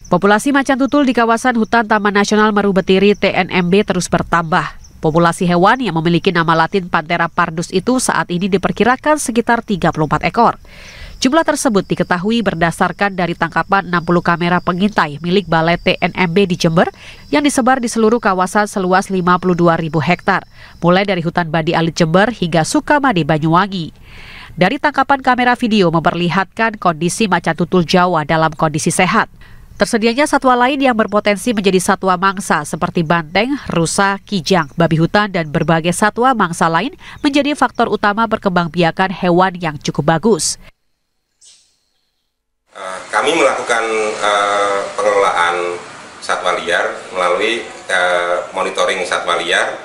Populasi macan tutul di kawasan hutan Taman Nasional Meru Betiri TNMB terus bertambah. Populasi hewan yang memiliki nama latin Panthera pardus itu saat ini diperkirakan sekitar 34 ekor. Jumlah tersebut diketahui berdasarkan dari tangkapan 60 kamera pengintai milik Balai TNMB di Jember yang disebar di seluruh kawasan seluas 52.000 hektar, mulai dari hutan Badi Alit Jember hingga Sukamadi Banyuwangi. Dari tangkapan kamera video memperlihatkan kondisi macan tutul Jawa dalam kondisi sehat. Tersedianya satwa lain yang berpotensi menjadi satwa mangsa seperti banteng, rusa, kijang, babi hutan, dan berbagai satwa mangsa lain menjadi faktor utama perkembangbiakan hewan yang cukup bagus. Kami melakukan pengelolaan satwa liar melalui monitoring satwa liar.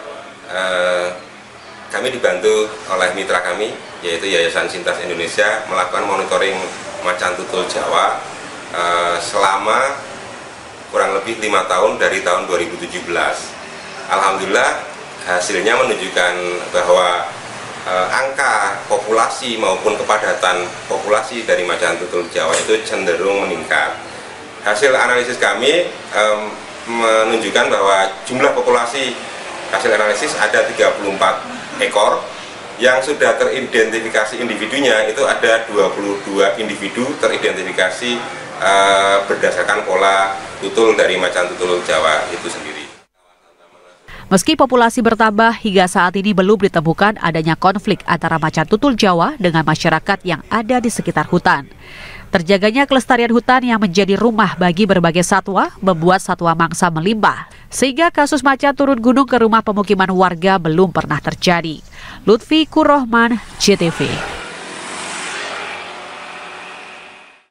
Kami dibantu oleh mitra kami, yaitu Yayasan Sintas Indonesia, melakukan monitoring macan tutul Jawa selama kurang lebih 5 tahun dari tahun 2017. Alhamdulillah hasilnya menunjukkan bahwa angka populasi maupun kepadatan populasi dari macan tutul Jawa itu cenderung meningkat. Hasil analisis kami menunjukkan bahwa jumlah populasi hasil analisis ada 34 ekor. Yang sudah teridentifikasi individunya itu ada 22 individu teridentifikasi berdasarkan pola tutul dari macan tutul Jawa itu sendiri. Meski populasi bertambah, hingga saat ini belum ditemukan adanya konflik antara macan tutul Jawa dengan masyarakat yang ada di sekitar hutan. Terjaganya kelestarian hutan yang menjadi rumah bagi berbagai satwa membuat satwa mangsa melimpah, sehingga kasus macan turun gunung ke rumah pemukiman warga belum pernah terjadi. Lutfi Kurrohman, JTV.